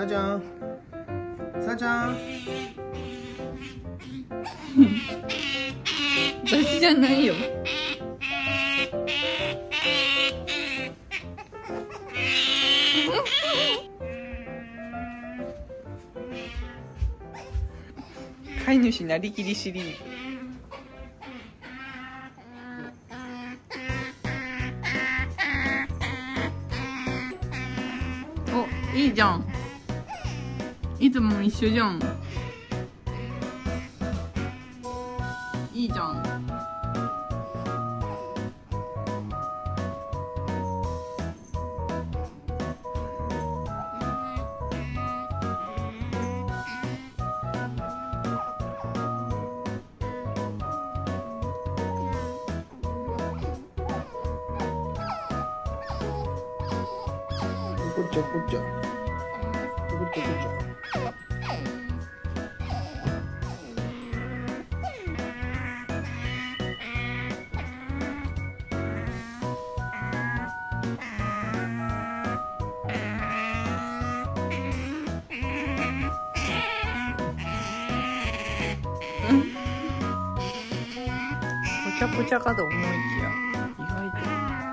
さちゃん、さちゃん。 私じゃないよ。飼い主なりきりシリーズ。お、いいじゃん。いつも一緒じゃん。いいじゃん。 こっちゃこっちゃ。こっちゃこっちゃ。 ぽちゃぽちゃかと思いきや意外と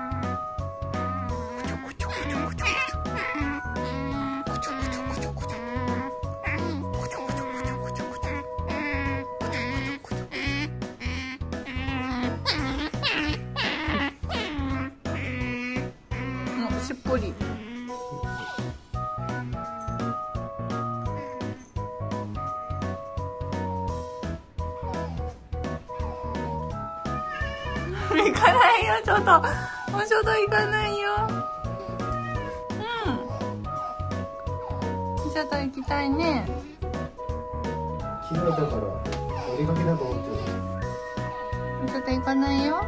しっぽり。行かないよ、ちょっと。もうちょっと行かないよ。ちょっと行きたいね。 昨日だからお出かけだと思ってる。 ちょっと行かないよ。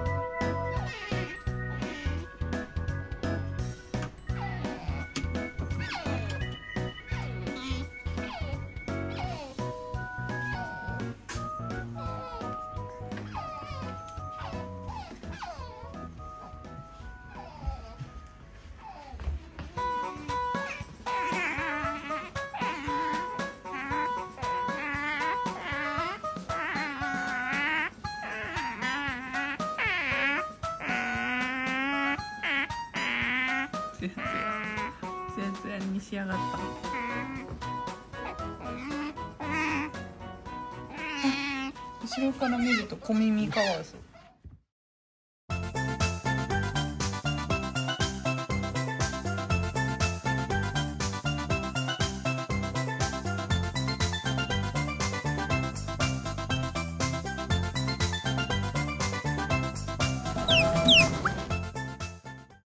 ツヤツヤに仕上がった。後ろから見ると小耳カワウソ。